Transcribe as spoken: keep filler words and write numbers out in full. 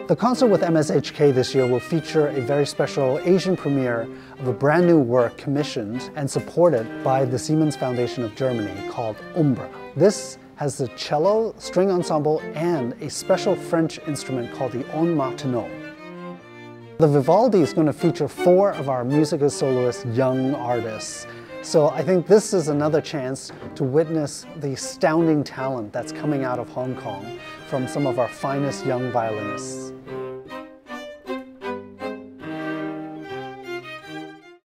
The concert with M S H K this year will feature a very special Asian premiere of a brand new work commissioned and supported by the Siemens Foundation of Germany called Umbra. This has the cello, string ensemble, and a special French instrument called the Ondes Martenot. The Vivaldi is going to feature four of our Musicus Soloists young artists. So I think this is another chance to witness the astounding talent that's coming out of Hong Kong from some of our finest young violinists.